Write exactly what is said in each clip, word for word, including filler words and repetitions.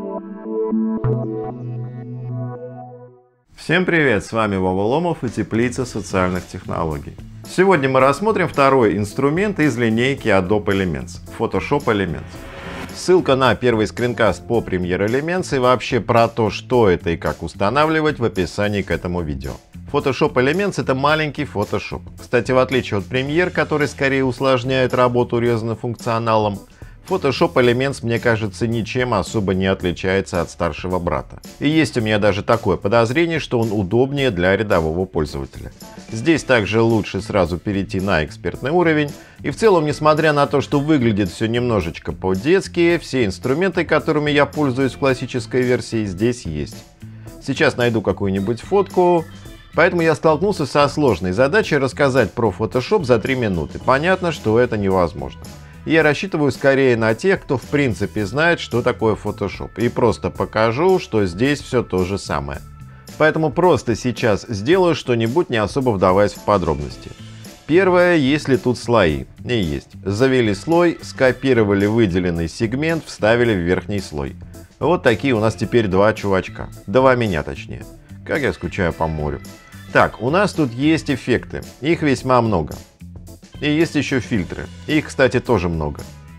Всем привет, с вами Вова Ломов и Теплица социальных технологий. Сегодня мы рассмотрим второй инструмент из линейки Adobe Elements – Photoshop Elements. Ссылка на первый скринкаст по Premiere Elements и вообще про то, что это и как устанавливать, в описании к этому видео. Photoshop Elements — это маленький Photoshop. Кстати, в отличие от Premiere, который скорее усложняет работу урезанным функционалом, Photoshop Elements, мне кажется, ничем особо не отличается от старшего брата. И есть у меня даже такое подозрение, что он удобнее для рядового пользователя. Здесь также лучше сразу перейти на экспертный уровень. И в целом, несмотря на то, что выглядит все немножечко по-детски, все инструменты, которыми я пользуюсь в классической версии, здесь есть. Сейчас найду какую-нибудь фотку. Поэтому я столкнулся со сложной задачей рассказать про Photoshop за три минуты. Понятно, что это невозможно. Я рассчитываю скорее на тех, кто в принципе знает, что такое Photoshop, и просто покажу, что здесь все то же самое. Поэтому просто сейчас сделаю что-нибудь, не особо вдаваясь в подробности. Первое, есть ли тут слои? И есть. Завели слой, скопировали выделенный сегмент, вставили в верхний слой. Вот такие у нас теперь два чувачка. Два меня точнее. Как я скучаю по морю. Так, у нас тут есть эффекты. Их весьма много. И есть еще фильтры. Их, кстати, тоже много.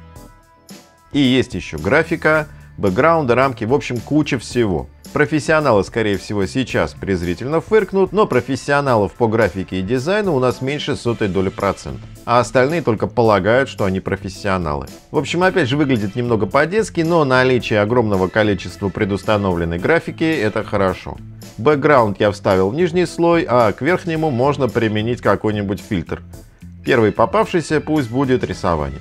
И есть еще графика, бэкграунды, рамки, в общем, куча всего. Профессионалы, скорее всего, сейчас презрительно фыркнут, но профессионалов по графике и дизайну у нас меньше сотой доли процента. А остальные только полагают, что они профессионалы. В общем, опять же, выглядит немного по-детски, но наличие огромного количества предустановленной графики — это хорошо. Бэкграунд я вставил в нижний слой, а к верхнему можно применить какой-нибудь фильтр. Первый попавшийся пусть будет рисование.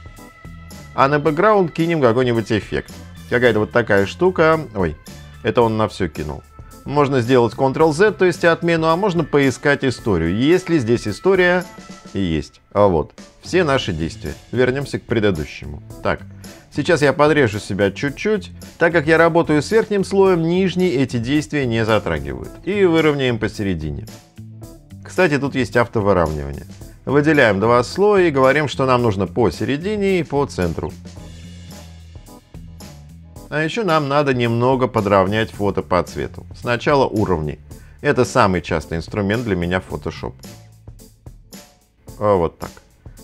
А на бэкграунд кинем какой-нибудь эффект. Какая-то вот такая штука. Ой, это он на все кинул. Можно сделать контрол зет, то есть отмену, а можно поискать историю. Есть ли здесь история? И есть. А вот, все наши действия. Вернемся к предыдущему. Так, сейчас я подрежу себя чуть-чуть. Так как я работаю с верхним слоем, нижний эти действия не затрагивают. И выровняем посередине. Кстати, тут есть автовыравнивание. Выделяем два слоя и говорим, что нам нужно посередине и по центру. А еще нам надо немного подровнять фото по цвету. Сначала уровни. Это самый частый инструмент для меня в Photoshop. Вот так.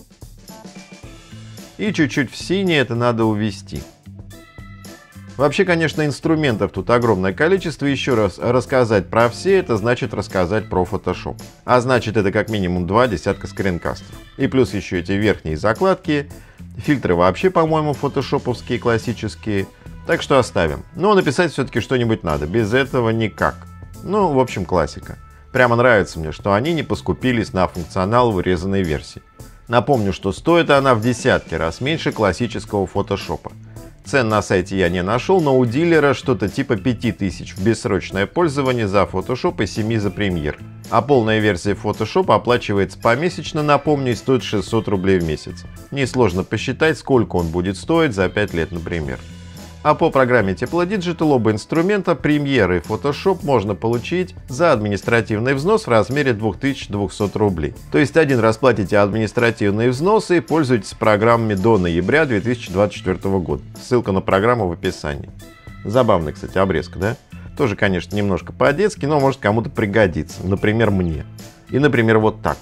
И чуть-чуть в синий это надо увести. Вообще, конечно, инструментов тут огромное количество. Еще раз рассказать про все, это значит рассказать про Photoshop. А значит, это как минимум два десятка скринкастов. И плюс еще эти верхние закладки. Фильтры вообще, по-моему, фотошоповские, классические. Так что оставим. Но написать все-таки что-нибудь надо. Без этого никак. Ну, в общем, классика. Прямо нравится мне, что они не поскупились на функционал в урезанной версии. Напомню, что стоит она в десятки раз меньше классического фотошопа. Цен на сайте я не нашел, но у дилера что-то типа пяти тысяч в бессрочное пользование за Photoshop и семи за Premiere. А полная версия Photoshop оплачивается помесячно, напомню, и стоит шестьсот рублей в месяц. Несложно посчитать, сколько он будет стоить за пять лет, например. А по программе Тепло Digital оба инструмента, Premiere и Photoshop, можно получить за административный взнос в размере две тысячи двести рублей. То есть один раз платите административные взносы и пользуетесь программами до ноября две тысячи двадцать четвёртого года. Ссылка на программу в описании. Забавная, кстати, обрезка, да? Тоже, конечно, немножко по-детски, но может кому-то пригодится. Например, мне. И, например, вот так.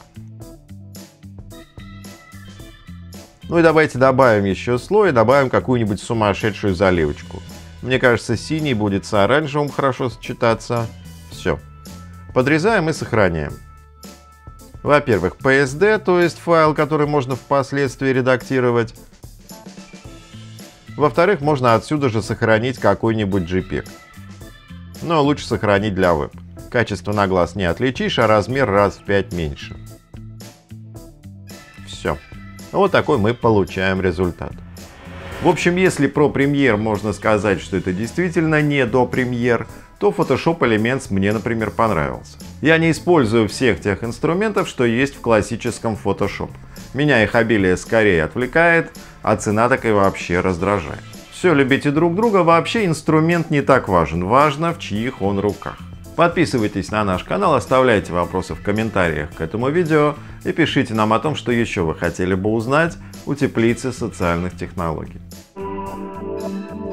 Ну и давайте добавим еще слой и добавим какую-нибудь сумасшедшую заливочку. Мне кажется, синий будет с оранжевым хорошо сочетаться. Все. Подрезаем и сохраняем. Во-первых, пи эс ди, то есть файл, который можно впоследствии редактировать. Во-вторых, можно отсюда же сохранить какой-нибудь джей пег. Но лучше сохранить для веб. Качество на глаз не отличишь, а размер раз в пять меньше. Все. Вот такой мы получаем результат. В общем, если про Premiere можно сказать, что это действительно не до Premiere, то Photoshop Elements мне, например, понравился. Я не использую всех тех инструментов, что есть в классическом Photoshop. Меня их обилие скорее отвлекает, а цена так и вообще раздражает. Все, любите друг друга, вообще инструмент не так важен, важно, в чьих он руках. Подписывайтесь на наш канал, оставляйте вопросы в комментариях к этому видео и пишите нам о том, что еще вы хотели бы узнать у Теплицы социальных технологий.